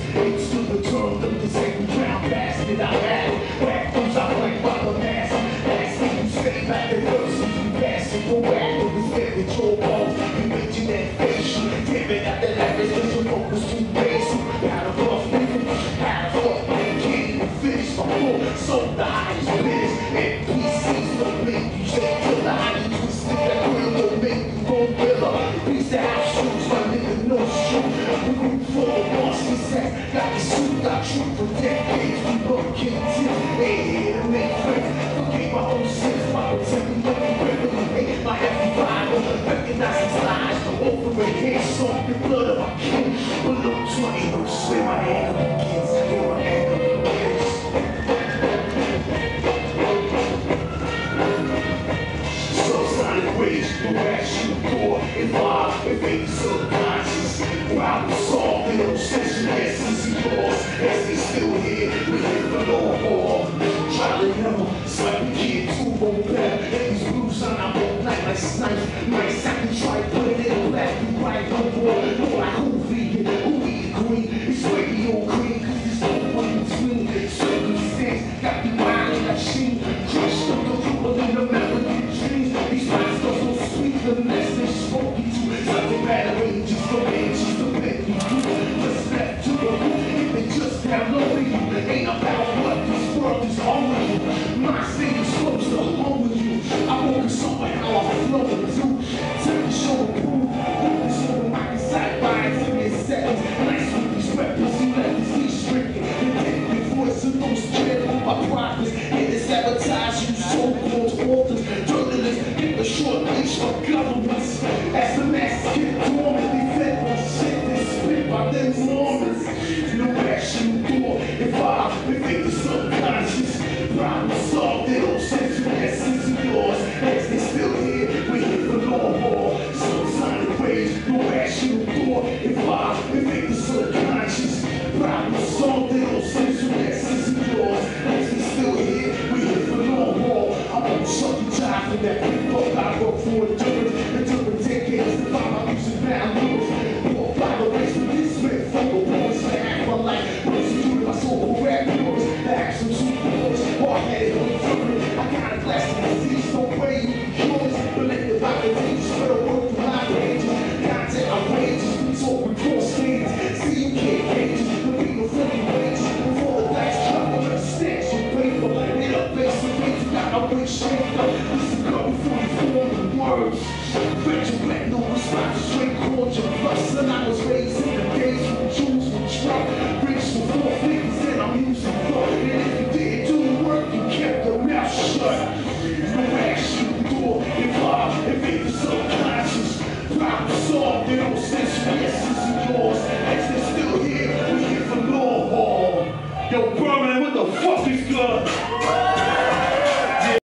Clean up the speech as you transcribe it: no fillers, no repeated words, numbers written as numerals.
It's to the tongue of the sacred drown bastard I had. Back comes I like by the mask. Last thing you say about the verses we pass it. Go back to the step with your balls. You mention that face. Damn it, out the lavish, cause your focus too basic. How the rough nigga, how the fuck man can't even finish my book. So the highest bidders, NPCs don't make you say killer. How you twisted that grill don't make you go killer. Piece the house shoes, my nigga, no shoe. The group full of monsters set, got the suit, got truth for decades. We love kids, ain't here to make friends. Forget my own sins, my protecting what you really hate. My every vibe, recognize these lies. Over a head, soft the blood of my kin. Below 20, no swear my anger begins. Where my anger begins. Subsonic waves, no rational thought. If ain't subconscious, while we solve the obsession, essence is yours. As they still here, we live for long haul. Try to remember, swipe a kid, 2 roll back. And these blues on our whole night like snipe. Nice, I can try to put it in black and white. No boy, no like who vegan, who eat green. It's radio green, cause there's no one in between. Circumstance, got the mind in that sheen. Crushed up the people in the melody dreams. These minds go so sweet, the less they spoke you to. Something better ain't just the man, just the bit you do. Respect to the root, if they just download you. Ain't about what this world is owing you. My state is close to home with you. I woke up somewhere how I flow with you. Turn the show to prove. This over my side by to me seconds. Nice with these weapons, you let the sea shrinking. The deadly voice of those dread of my progress. And they sabotage you, so-called authors, journalists, get the short leash for governments. As the masses get dormant, they fed the shit they spit by them Mormons. No rational thought, if they the subconscious. Problem solved, they don't censor the essence of yours. As they still here, we're here for long haul. Subsonic waves, no rational thought. If they the subconscious. Problem solved, they don't censor the essence of yours. As they still here, we're here for long haul. I won't shut the time for that quick book I work for endurance. It took decades to find my music values. Walk by the race with this man from the wars. I act my life, persecuted my soul, rap yours. The action super boys, hard-headed, unfruited. I got a glass of disease, no way you can cure this. But let the Bible take you, spread a word through my pages. Content outrageous, we talk with cross stages. See you can't gauge it, the people feeling wages. Before the dice drop, I'm gonna snatch your paper. Hit up base with me, you got no way shaped up. Listen, go before you form the words. Rachel Black, no response, straight cordial plus. And I was raised in the days when Jews would drop.